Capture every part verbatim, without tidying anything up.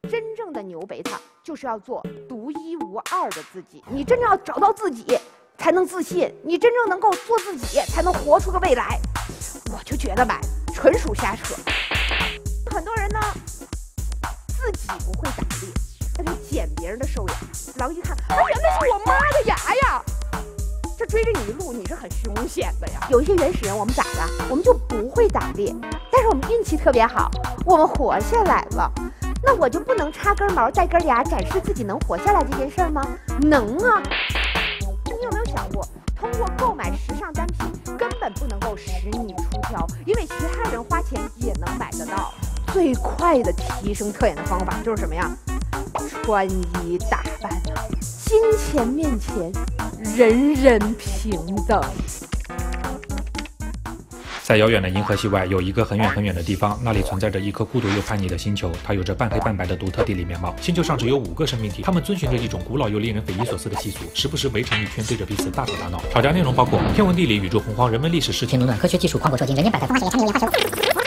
真正的牛贝塔就是要做独一无二的自己。你真正要找到自己，才能自信；你真正能够做自己，才能活出个未来。我就觉得吧，纯属瞎扯。很多人呢，自己不会打猎，但是捡别人的兽牙，狼一看，啊，原来是我妈的牙呀！这追着你一路，你是很凶险的呀。有一些原始人，我们咋的？我们就不会打猎，但是我们运气特别好，我们活下来了。那我就不能插根毛带根牙，展示自己能活下来这件事儿吗？能啊！你有没有想过，通过购买时尚单品，根本不能够使你出挑，因为其他人花钱也能买得到。最快的提升特点的方法就是什么呀？穿衣打扮啊！金钱面前，人人平等。 在遥远的银河系外，有一个很远很远的地方，那里存在着一颗孤独又叛逆的星球，它有着半黑半白的独特地理面貌。星球上只有五个生命体，它们遵循着一种古老又令人匪夷所思的习俗，时不时围成一圈，对着彼此大吵大闹。吵架内容包括天文地理、宇宙洪荒、人文历史、世情冷暖、科学技术、矿果受精、人间百态、风花雪月、产品研发、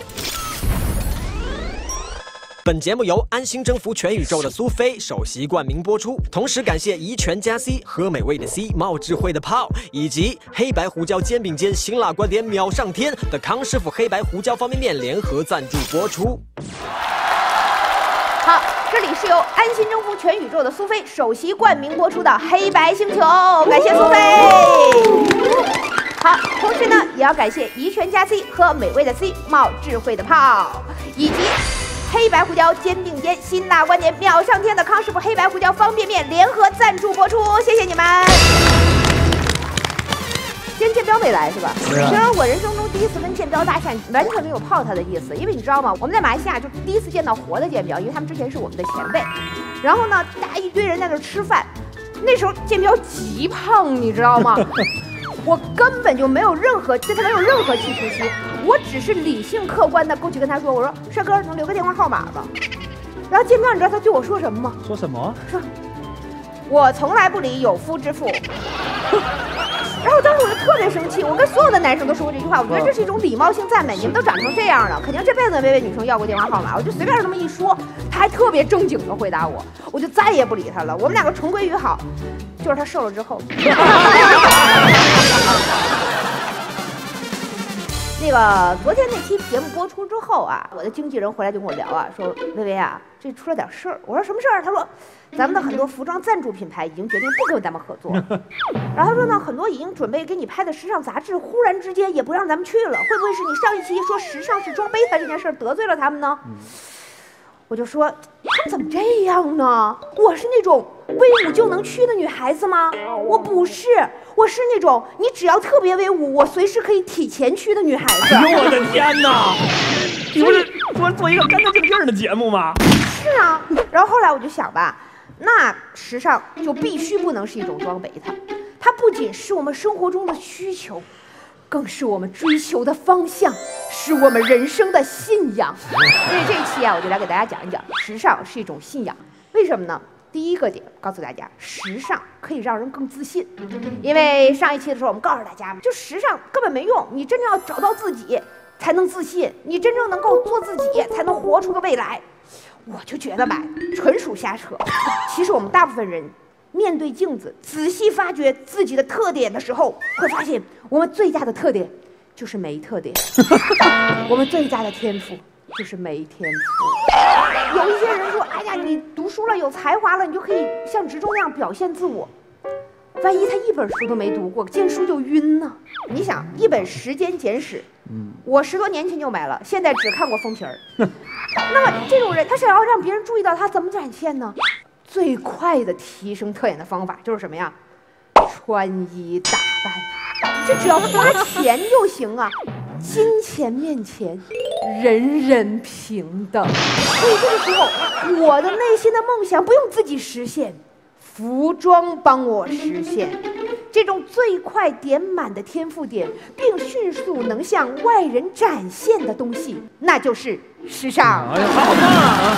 本节目由安心征服全宇宙的苏菲首席冠名播出，同时感谢怡泉加 C 喝美味的 C 冒智慧的泡，以及黑白胡椒煎饼间辛辣观点秒上天的康师傅黑白胡椒方便面联合赞助播出。 好，这里是由安心征服全宇宙的苏菲首席冠名播出的黑白星球，感谢苏菲。好，同时呢，也要感谢怡泉加 C 喝美味的 C 冒智慧的泡，以及黑白胡椒煎饼间辛辣观点秒上天的康师傅黑白胡椒方便面联合赞助播出，谢谢你们。今天建彪没来是吧？ 是啊。 其实我人生中第一次跟建彪搭讪，完全没有泡他的意思，因为你知道吗？我们在马来西亚就第一次见到活的建彪，因为他们之前是我们的前辈。然后呢，大家一堆人在那吃饭，那时候建彪极胖，你知道吗？我根本就没有任何对他没有任何企图心，我只是理性客观的过去跟他说，我说帅哥能留个电话号码吗？然后建彪你知道他对我说什么吗？ 说什么？ 说我从来不理有夫之妇。然后当时我就特别生气，我跟所有的男生都说过这句话，我觉得这是一种礼貌性赞美，你们都长成这样了，肯定这辈子没为女生要过电话号码。我就随便这么一说，他还特别正经的回答我，我就再也不理他了，我们两个重归于好。就是他瘦了之后。那个昨天那期节目播出之后啊，我的经纪人回来就跟我聊啊，说薇薇啊，这出了点事儿。我说什么事儿？他说咱们的很多服装赞助品牌已经决定不跟咱们合作，然后他说呢，很多已经准备给你拍的时尚杂志忽然之间也不让咱们去了，会不会是你上一期说时尚是装贝塔这件事得罪了他们呢？嗯，我就说他们怎么这样呢？我是那种威武就能去的女孩子吗？我不是，我是那种你只要特别威武，我随时可以体前驱的女孩子。 哎呦我的天哪！你不是说做一个干干净净的节目吗？ 是啊，然后后来我就想吧，那时尚就必须不能是一种装备它，它不仅是我们生活中的需求，更是我们追求的方向，是我们人生的信仰。所以这一期啊，我就来给大家讲一讲，时尚是一种信仰。为什么呢？第一个点告诉大家，时尚可以让人更自信。因为上一期的时候我们告诉大家，就时尚根本没用，你真正要找到自己才能自信，你真正能够做自己才能活出个未来。我就觉得吧，纯属瞎扯。其实我们大部分人面对镜子，仔细发掘自己的特点的时候，会发现我们最大的特点就是没特点，我们最大的天赋就是没天赋。有一些人说，哎呀，你读书了，有才华了，你就可以像植中那样表现自我。万一他一本书都没读过，见书就晕呢？你想，一本《时间简史》，嗯，我十多年前就买了，现在只看过封皮儿。那么这种人，他想要让别人注意到他，怎么展现呢？最快的提升特点的方法就是什么呀？穿衣打扮，这只要花钱就行啊！金钱面前，人人平等。所以这个时候，我的内心的梦想不用自己实现，服装帮我实现。这种最快点满的天赋点，并迅速能向外人展现的东西，那就是时尚。 哎呀，好棒啊！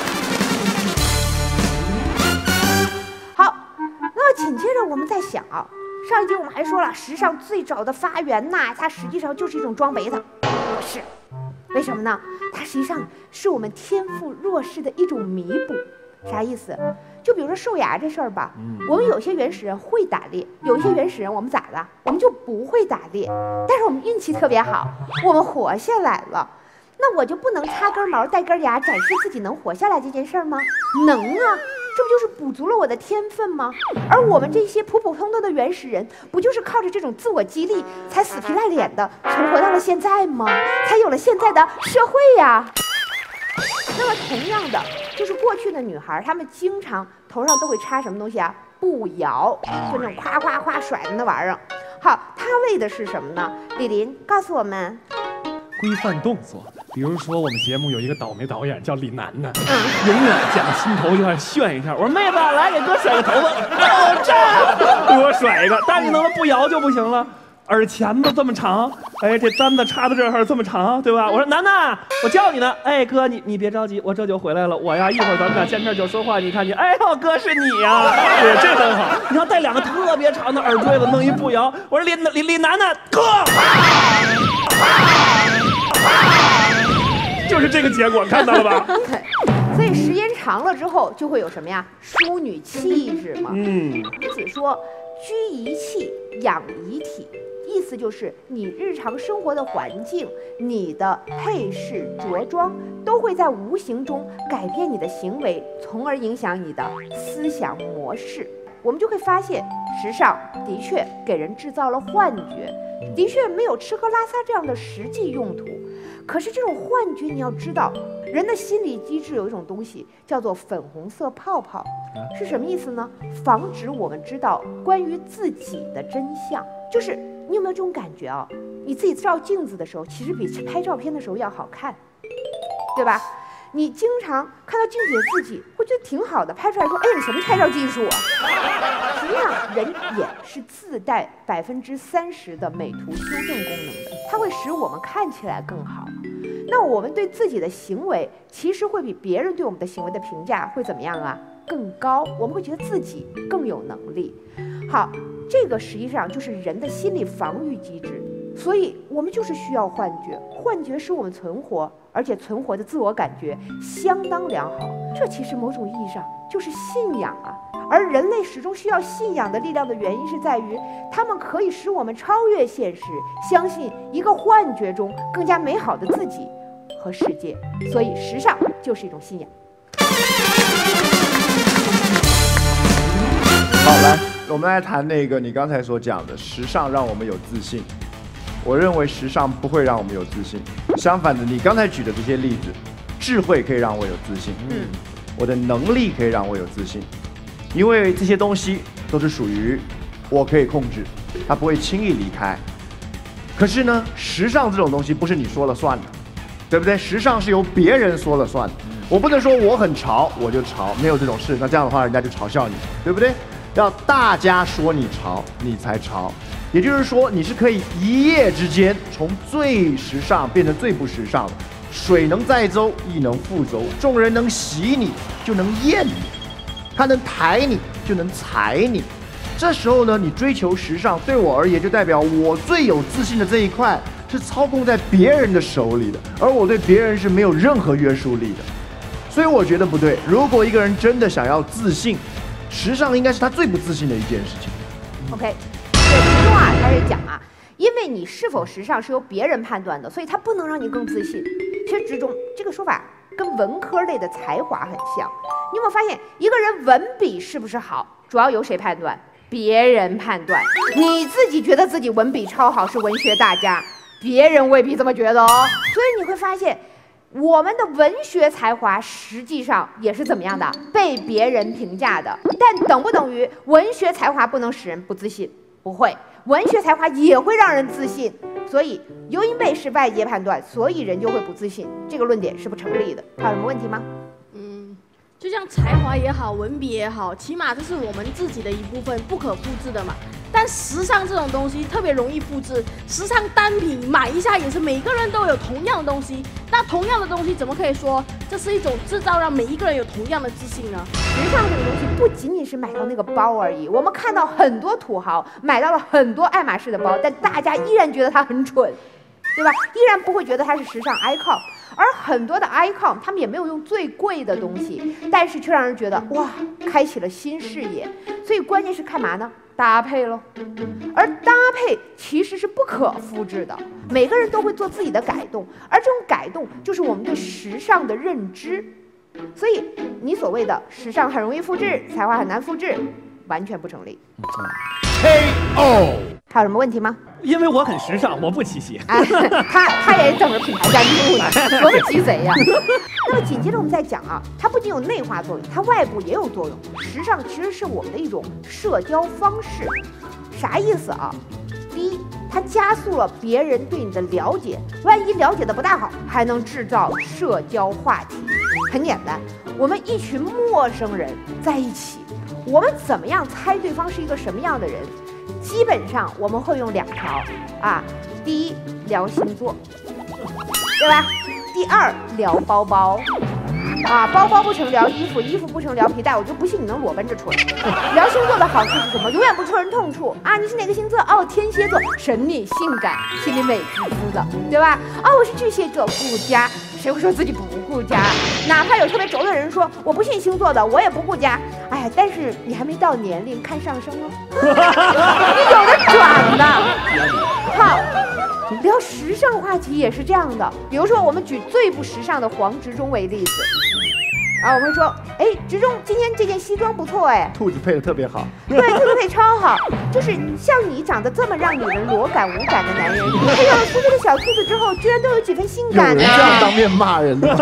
好，那紧接着我们在想啊，上一集我们还说了，时尚最早的发源呐，它实际上就是一种装备的，不是。 为什么呢？它实际上是我们天赋弱势的一种弥补。啥意思？就比如说兽牙这事儿吧，我们有些原始人会打猎，有一些原始人我们咋了？我们就不会打猎，但是我们运气特别好，我们活下来了。那我就不能插根毛带根牙展示自己能活下来这件事儿吗？能啊，这不就是补足了我的天分吗？而我们这些普普通通的原始人，不就是靠着这种自我激励，才死皮赖脸的存活到了现在吗？才有了现在的社会呀。那么同样的，就是过去的女孩，她们经常头上都会插什么东西啊？步摇，就那种夸夸夸甩的那玩意儿。好，它为的是什么呢？李林告诉我们。 规范动作，比如说我们节目有一个倒霉导演叫李楠楠，嗯、永远讲心头就爱炫一下。我说妹子，来给哥甩个头发，哦这，给我甩一个，但是你能不能不摇就不行了？耳钳子这么长，哎，这簪子插到这儿这么长，对吧？我说楠楠，我叫你呢，哎哥，你你别着急，我这就回来了。我呀，一会儿咱们俩见面就说话，你看你，哎呦哥是你呀，对，这很好。你要戴两个特别长的耳坠子，弄一步摇。我说李李李楠楠哥。就是这个结果，看到了吧？ 所以时间长了之后，就会有什么呀？淑女气质嘛。嗯。孔子说：“居仪器，养仪体。”意思就是你日常生活的环境、你的配饰、着装，都会在无形中改变你的行为，从而影响你的思想模式。我们就会发现，时尚的确给人制造了幻觉，的确没有吃喝拉撒这样的实际用途。可是这种幻觉，你要知道，人的心理机制有一种东西叫做粉红色泡泡，是什么意思呢？防止我们知道关于自己的真相。就是你有没有这种感觉啊？你自己照镜子的时候，其实比拍照片的时候要好看，对吧？你经常看到镜子里的自己，会觉得挺好的，拍出来说：“哎，你什么拍照技术啊？”实际上，人眼是自带百分之三十的美图修正功能的，它会使我们看起来更好。那我们对自己的行为，其实会比别人对我们的行为的评价会怎么样啊？更高，我们会觉得自己更有能力。好，这个实际上就是人的心理防御机制。所以我们就是需要幻觉，幻觉使我们存活，而且存活的自我感觉相当良好。这其实某种意义上就是信仰啊。而人类始终需要信仰的力量的原因是在于，它们可以使我们超越现实，相信一个幻觉中更加美好的自己和世界。所以时尚就是一种信仰。 好，来，我们来谈那个你刚才所讲的时尚让我们有自信。我认为时尚不会让我们有自信，相反的，你刚才举的这些例子，智慧可以让我有自信，嗯，我的能力可以让我有自信，因为这些东西都是属于我可以控制，它不会轻易离开。可是呢，时尚这种东西不是你说了算的，对不对？时尚是由别人说了算的，我不能说我很潮我就潮，没有这种事，那这样的话人家就嘲笑你，对不对？要大家说你潮，你才潮。也就是说，你是可以一夜之间从最时尚变成最不时尚的。水能载舟，亦能覆舟；众人能洗你，就能厌你；他能抬你，就能踩你。这时候呢，你追求时尚，对我而言就代表我最有自信的这一块是操控在别人的手里的，而我对别人是没有任何约束力的。所以我觉得不对。如果一个人真的想要自信，时尚应该是他最不自信的一件事情。 OK。对，其中啊，他是讲啊，因为你是否时尚是由别人判断的，所以他不能让你更自信。其实之中这个说法跟文科类的才华很像。你有没有发现，一个人文笔是不是好，主要由谁判断？别人判断。你自己觉得自己文笔超好，是文学大家，别人未必这么觉得哦。所以你会发现，我们的文学才华实际上也是怎么样的？被别人评价的。但等不等于文学才华不能使人不自信？不会，文学才华也会让人自信，所以由因为是外界判断，所以人就会不自信，这个论点是不成立的。还有什么问题吗？ 嗯，就像才华也好，文笔也好，起码这是我们自己的一部分，不可复制的嘛。但时尚这种东西特别容易复制，时尚单品买一下也是每个人都有同样的东西，那同样的东西怎么可以说这是一种制造让每一个人有同样的自信呢？ 时尚这个东西不仅仅是买到那个包而已，我们看到很多土豪买到了很多爱马仕的包，但大家依然觉得他很蠢。 对吧？依然不会觉得它是时尚 icon。而很多的 icon， 他们也没有用最贵的东西，但是却让人觉得哇，开启了新视野。所以关键是干嘛呢？搭配咯。而搭配其实是不可复制的，每个人都会做自己的改动，而这种改动就是我们对时尚的认知。所以你所谓的时尚很容易复制，才华很难复制，完全不成立。 K O 还有什么问题吗？ 因为我很时尚，我不七夕。 哎，他他也等着品牌赞助呢，多么鸡贼呀！那么紧接着我们再讲啊，它不仅有内化作用，它外部也有作用。时尚其实是我们的一种社交方式，啥意思啊？第一，它加速了别人对你的了解，万一了解的不大好，还能制造社交话题。很简单，我们一群陌生人在一起，我们怎么样猜对方是一个什么样的人？基本上我们会用两条啊，第一聊星座，对吧？第二聊包包，啊，包包不成聊衣服，衣服不成聊皮带，我就不信你能裸奔着出来。聊星座的好处是什么？永远不戳人痛处啊！你是哪个星座？哦，天蝎座，神秘性感，心里美滋滋的，对吧？啊、哦，我是巨蟹座，顾家。谁会说自己不顾家？哪怕有特别轴的人说我不信星座的，我也不顾家。哎呀，但是你还没到年龄，看上升哦，你有的转的。好，聊时尚话题也是这样的。比如说，我们举最不时尚的黄执中为例子。啊，我们会说，哎，执中今天这件西装不错，哎， 兔子配的特别好， 对，兔子配超好，就是像你长得这么让女人裸感无感的男人，你配上了粗粗的小兔子之后，居然都有几分性有感呢、 人这样当面骂人的吗？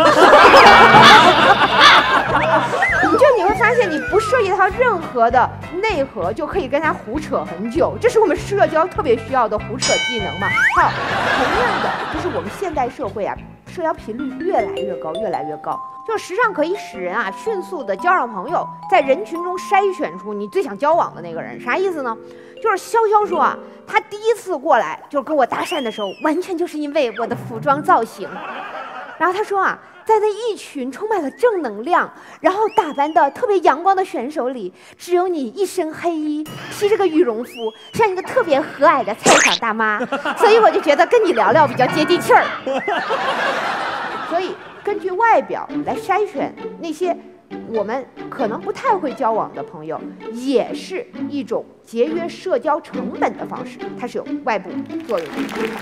就你会发现，你不涉及到任何的内核，就可以跟他胡扯很久，这是我们社交特别需要的胡扯技能嘛。好，同样的，就是我们现代社会啊，社交频率越来越高，越来越高。就时尚可以使人啊迅速的交上朋友，在人群中筛选出你最想交往的那个人。啥意思呢？就是潇潇说啊，他第一次过来就是跟我搭讪的时候，完全就是因为我的服装造型。然后他说啊，在那一群充满了正能量，然后打扮的特别阳光的选手里，只有你一身黑衣，披着个羽绒服，像一个特别和蔼的菜场大妈，所以我就觉得跟你聊聊比较接地气儿。所以根据外表来筛选那些我们可能不太会交往的朋友，也是一种节约社交成本的方式，它是有外部作用的。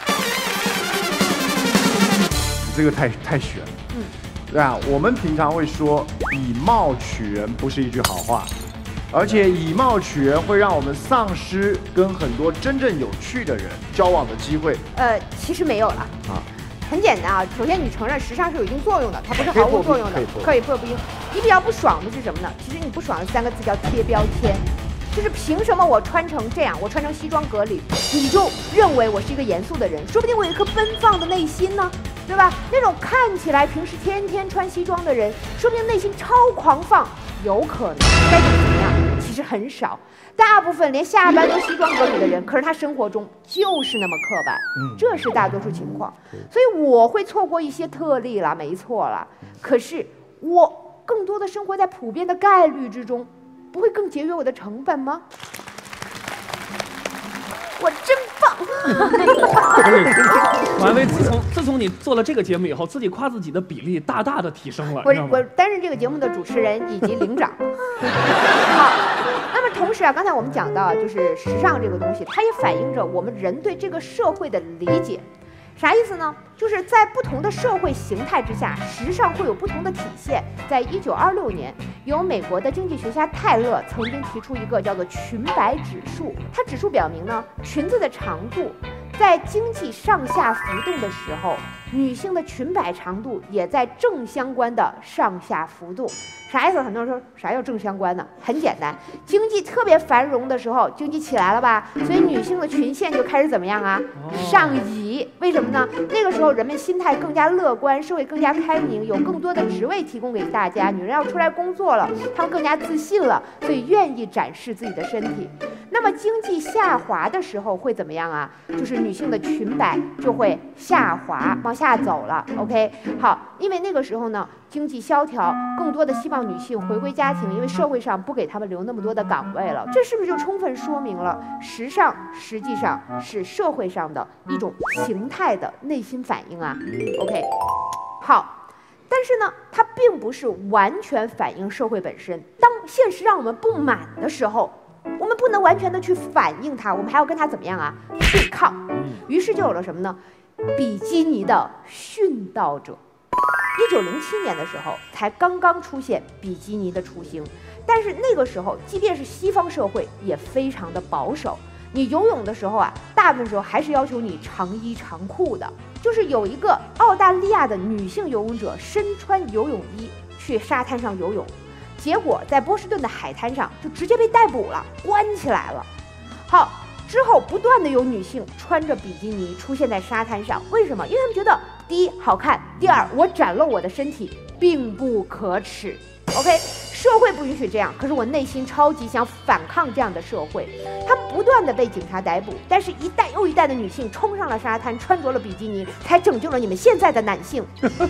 这个太太悬了，嗯，对啊，我们平常会说以貌取人不是一句好话，而且以貌取人会让我们丧失跟很多真正有趣的人交往的机会。 呃，其实没有了啊，很简单啊。首先，你承认时尚是有一定作用的，它不是毫无作用的，可以破冰。你比较不爽的是什么呢？其实你不爽的三个字叫贴标签。就是凭什么我穿成这样，我穿成西装革履，你就认为我是一个严肃的人？说不定我有一颗奔放的内心呢，对吧？那种看起来平时天天穿西装的人，说不定内心超狂放，有可能。该怎么样？其实很少，大部分连下班都西装革履的人，可是他生活中就是那么刻板，嗯，这是大多数情况。所以我会错过一些特例了，没错了。可是我更多的生活在普遍的概率之中。不会更节约我的成本吗？我真棒！ 王威，自从自从你做了这个节目以后，自己夸自己的比例大大的提升了。 我我担任这个节目的主持人以及领长。好，那么同时啊，刚才我们讲到，就是时尚这个东西，它也反映着我们人对这个社会的理解。啥意思呢？就是在不同的社会形态之下，时尚会有不同的体现。在一九二六年，由美国的经济学家泰勒曾经提出一个叫做裙摆指数。它指数表明呢，裙子的长度在经济上下浮动的时候，女性的裙摆长度也在正相关的上下浮动。啥意思？很多人说啥叫正相关呢？很简单，经济特别繁荣的时候，经济起来了吧，所以女性的裙线就开始怎么样啊？上移。为什么呢？那个时候人们心态更加乐观，社会更加开明，有更多的职位提供给大家，女人要出来工作了，她们更加自信了，所以愿意展示自己的身体。那那么经济下滑的时候会怎么样啊？就是女性的裙摆就会下滑，往下走了。OK， 好，因为那个时候呢，经济萧条，更多的希望女性回归家庭，因为社会上不给她们留那么多的岗位了。这是不是就充分说明了时尚实际上是社会上的一种形态的内心反应啊 ？OK， 好。但是呢，它并不是完全反映社会本身。当现实让我们不满的时候，我们不能完全的去反映它，我们还要跟它怎么样啊？对抗。于是就有了什么呢？比基尼的殉道者。一九零七年的时候，才刚刚出现比基尼的雏形，但是那个时候，即便是西方社会也非常的保守。你游泳的时候啊，大部分时候还是要求你长衣长裤的。就是有一个澳大利亚的女性游泳者身穿游泳衣去沙滩上游泳，结果在波士顿的海滩上就直接被逮捕了，关起来了。好，之后不断的有女性穿着比基尼出现在沙滩上，为什么？因为他们觉得第一好看，第二我展露我的身体并不可耻。OK， 社会不允许这样，可是我内心超级想反抗这样的社会。他们不断的被警察逮捕，但是一代又一代的女性冲上了沙滩，穿着了比基尼，才拯救了你们现在的男性。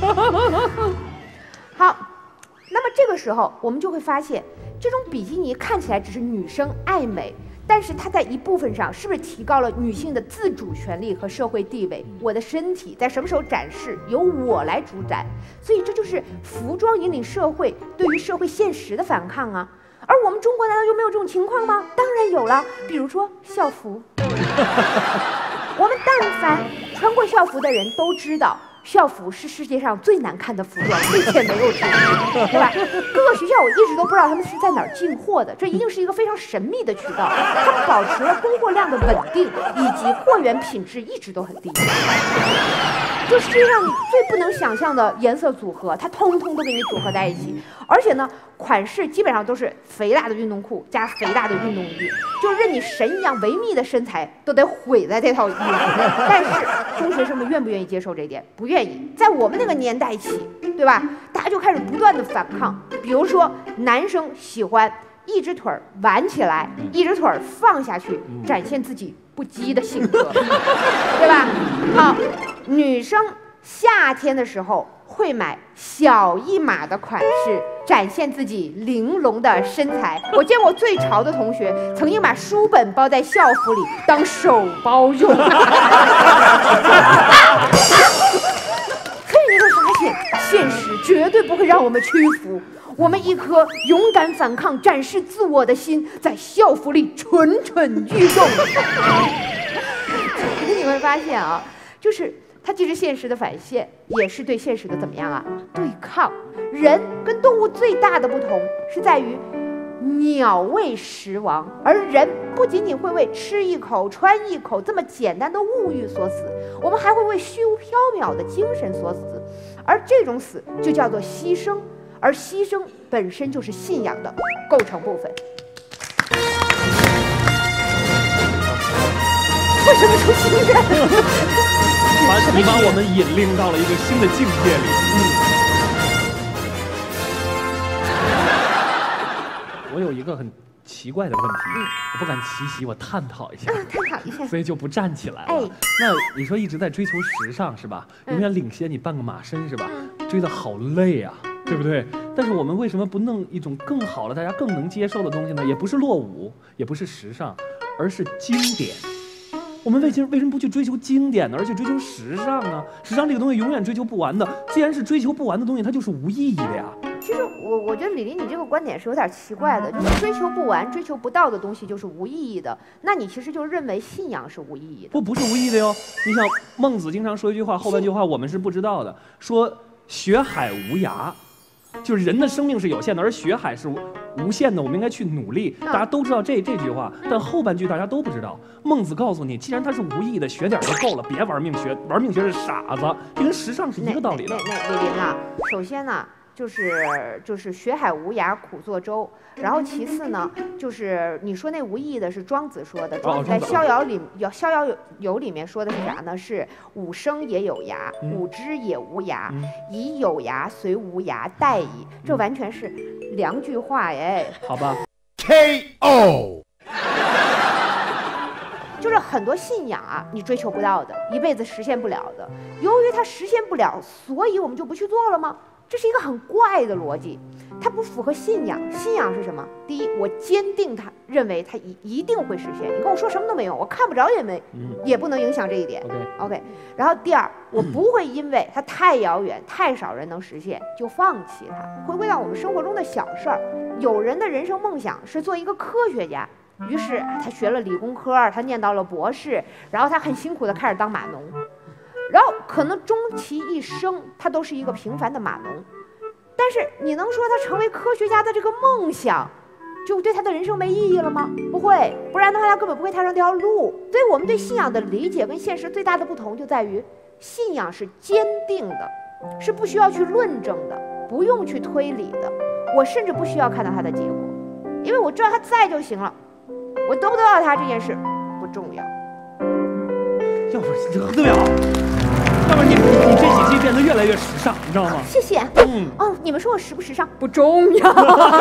好，那么这个时候我们就会发现，这种比基尼看起来只是女生爱美，但是它在一部分上是不是提高了女性的自主权利和社会地位？我的身体在什么时候展示，由我来主宰。所以这就是服装引领社会对于社会现实的反抗啊。而我们中国难道就没有这种情况吗？当然有了，比如说校服。我们但凡穿过校服的人都知道，校服是世界上最难看的服装，并且没有产品，对吧？各个学校我一直都不知道他们是在哪儿进货的，这一定是一个非常神秘的渠道。他们保持了供货量的稳定，以及货源品质一直都很低。就世界上你最不能想象的颜色组合，它通通都给你组合在一起，而且呢，款式基本上都是肥大的运动裤加肥大的运动衣，就任你神一样维密的身材都得毁在这套衣服。但是中学生们愿不愿意接受这一点？不愿意。在我们那个年代起，对吧？大家就开始不断的反抗，比如说男生喜欢一只腿儿挽起来，一只腿儿放下去，展现自己不羁的性格，对吧？好，女生夏天的时候会买小一码的款式，展现自己玲珑的身材。我见过最潮的同学曾经把书本包在校服里当手包用。所以你会发现，现实绝对不会让我们屈服。我们一颗勇敢反抗、展示自我的心，在校服里蠢蠢欲动。你会发现啊，就是它既是现实的反现，也是对现实的怎么样啊？对抗。人跟动物最大的不同是在于，鸟为食亡，而人不仅仅会为吃一口、穿一口这么简单的物欲所死，我们还会为虚无缥缈的精神所死，而这种死就叫做牺牲。而牺牲本身就是信仰的构成部分。为什么出新人？ 把你把我们引领到了一个新的境界里。嗯、我有一个很奇怪的问题，嗯、我不敢齐齐，我探讨一下。 嗯，探讨一下。 所以就不站起来了。 哎， 那你说一直在追求时尚是吧？永远领先你半个马身是吧？嗯、追得好累啊。对不对？但是我们为什么不弄一种更好的、大家更能接受的东西呢？也不是落伍，也不是时尚，而是经典。我们为什么为什么不去追求经典呢？而去追求时尚呢？时尚这个东西永远追求不完的，既然是追求不完的东西，它就是无意义的呀。 其实我我觉得李林，你这个观点是有点奇怪的，就是追求不完、追求不到的东西就是无意义的。那你其实就认为信仰是无意义的？ 不，不是无意义的哟。你想，孟子经常说一句话，后半句话我们是不知道的，说学海无涯。就是人的生命是有限的，而学海是无限的，我们应该去努力。大家都知道这这句话，但后半句大家都不知道。孟子告诉你，既然它是无意义的，学点就够了，别玩命学，玩命学是傻子。这跟时尚是一个道理的。 那那李林啊，首先呢，就是就是学海无涯苦作舟，然后其次呢，就是你说那无意义的是庄子说的，庄子在《逍遥》里《逍遥游》里面说的是啥呢？是吾生也有涯，吾知也无涯，以有涯随无涯殆矣。这完全是两句话哎。 好吧。 K O 就是很多信仰啊，你追求不到的，一辈子实现不了的，由于它实现不了，所以我们就不去做了吗？这是一个很怪的逻辑，它不符合信仰。信仰是什么？第一，我坚定它，认为它一一定会实现。你跟我说什么都没用，我看不着也没， 嗯、 也不能影响这一点。 OK OK。然后第二，我不会因为它太遥远、太少人能实现就放弃它。回归到我们生活中的小事儿，有人的人生梦想是做一个科学家，于是他学了理工科，他念到了博士，然后他很辛苦的开始当码农。然后可能终其一生，他都是一个平凡的码农，但是你能说他成为科学家的这个梦想，就对他的人生没意义了吗？不会，不然的话他根本不会踏上这条路。所以我们对信仰的理解跟现实最大的不同就在于，信仰是坚定的，是不需要去论证的，不用去推理的，我甚至不需要看到它的结果，因为我知道它在就行了，我得不得到它这件事不重要。 要不特别好，要不你你这几期变得越来越时尚，你知道吗？ 谢谢。 嗯， 哦，你们说我时不时尚不重要。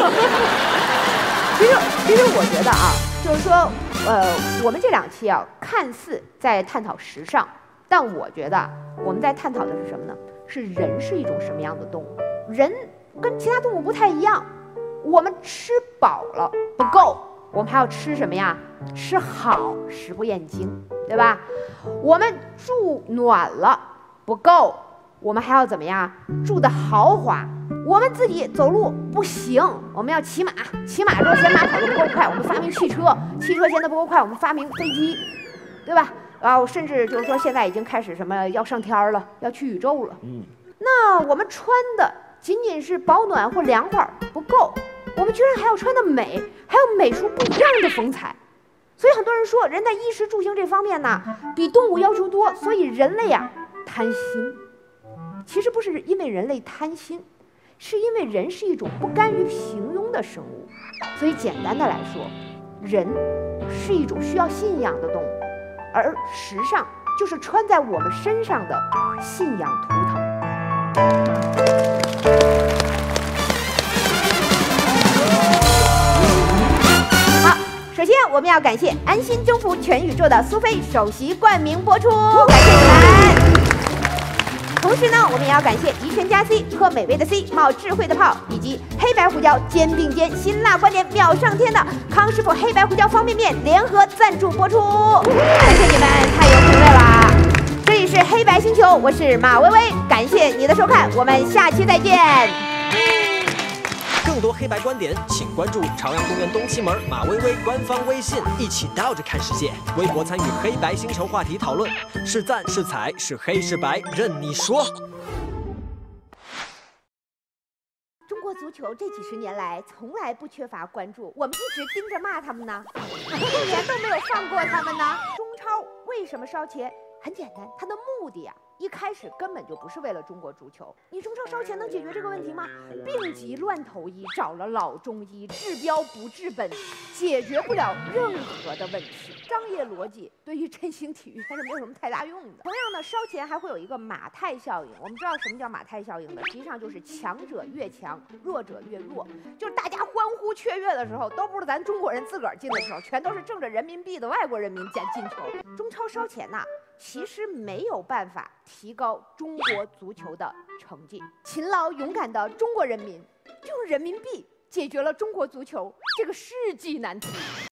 其实，其实我觉得啊，就是说，呃，我们这两期啊，看似在探讨时尚，但我觉得我们在探讨的是什么呢？是人是一种什么样的动物？人跟其他动物不太一样，我们吃饱了不够，我们还要吃什么呀？吃好，食不厌精，对吧？我们住暖了不够，我们还要怎么样？住得豪华。我们自己走路不行，我们要骑马，骑马之后嫌马跑得不够快，我们发明汽车，汽车嫌得不够快，我们发明飞机，对吧？啊，我甚至就是说现在已经开始什么要上天了，要去宇宙了。嗯，那我们穿的仅仅是保暖或凉快不够，我们居然还要穿的美，还要美出不一样的风采。所以很多人说，人在衣食住行这方面呢，比动物要求多，所以人类啊贪心。其实不是因为人类贪心，是因为人是一种不甘于平庸的生物。所以简单的来说，人是一种需要信仰的动物，而时尚就是穿在我们身上的信仰图腾。首先，我们要感谢安心征服全宇宙的苏菲首席冠名播出，感谢你们。同时呢，我们也要感谢怡泉加 C 喝美味的 C 冒智慧的泡，以及黑白胡椒肩并肩辛辣观点秒上天的康师傅黑白胡椒方便面联合赞助播出，感谢你们，太有品味了。这里是黑白星球，我是马薇薇，感谢你的收看，我们下期再见。 更多黑白观点，请关注朝阳公园东七门马薇薇官方微信，一起倒着看世界。微博参与黑白星球话题讨论，是赞是彩是黑是白，任你说。 中国足球这几十年来从来不缺乏关注，我们一直盯着骂他们呢，一年都没有放过他们呢。中超为什么烧钱？很简单，它的目的啊，一开始根本就不是为了中国足球。你中超烧钱能解决这个问题吗？病急乱投医，找了老中医，治标不治本，解决不了任何的问题。商业逻辑对于振兴体育它是没有什么太大用的。同样呢，烧钱还会有一个马太效应。我们知道什么叫马太效应的，实际上就是强者越强，弱者越弱。就是大家欢呼雀跃的时候，都不是咱中国人自个儿进的时候，全都是挣着人民币的外国人民捡进球。中超烧钱呐、啊。其实没有办法提高中国足球的成绩。勤劳勇敢的中国人民，用人民币解决了中国足球这个世纪难题。